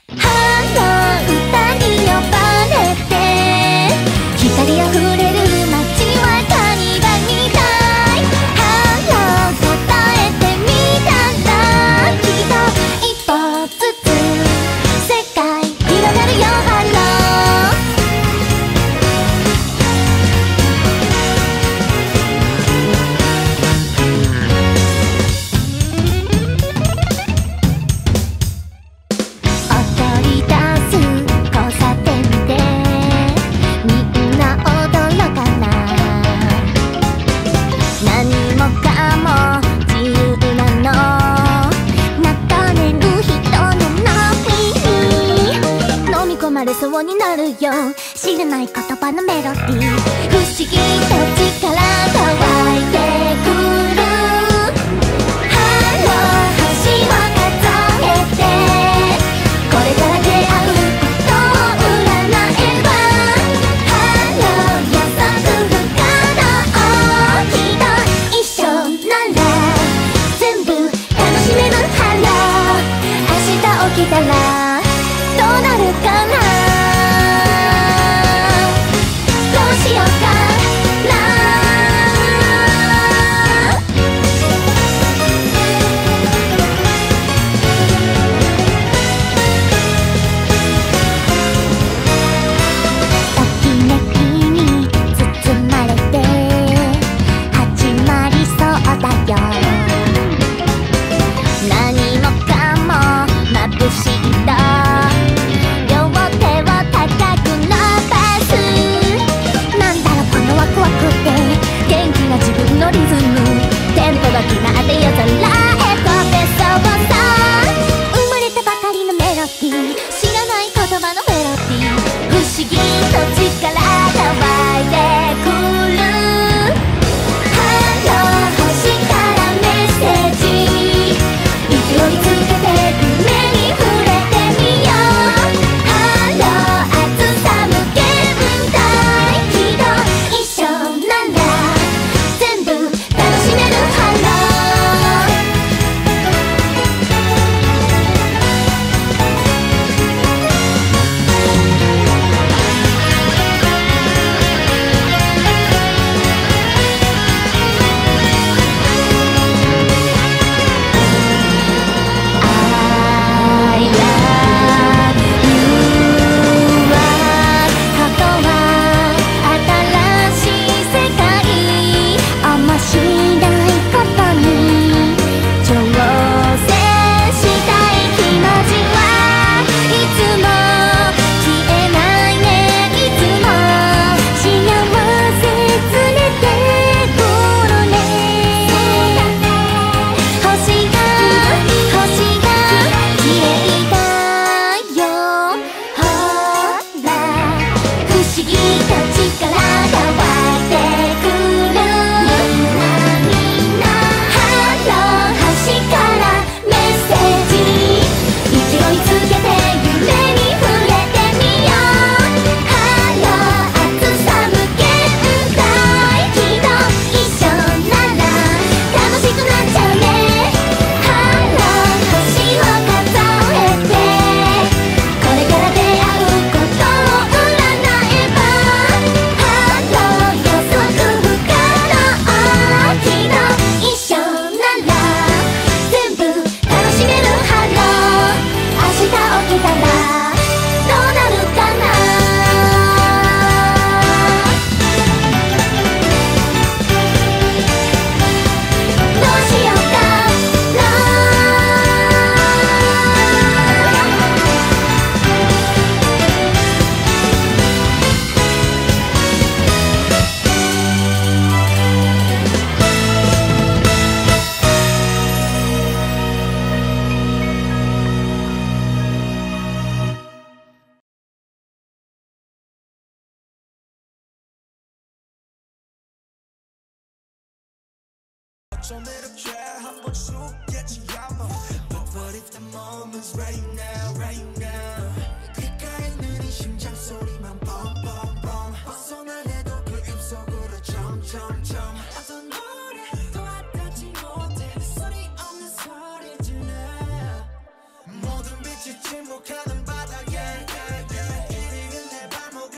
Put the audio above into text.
の歌に呼ばれて光あふれる街はカニバみたい。ハロー答えてみたらきっと一歩ずつ世界広がるよ。ハローそうになるよ。知らない言葉のメロディー、不思議と力が湧いてくる。ハロー星を数えてこれから出会うことを占えば、ハロー予測不可能。きっと一緒なら全部楽しめる。ハロー明日起きたらどうなるかな。 좀 이렇게 한번 죽겠지 아마 But what if the moment's right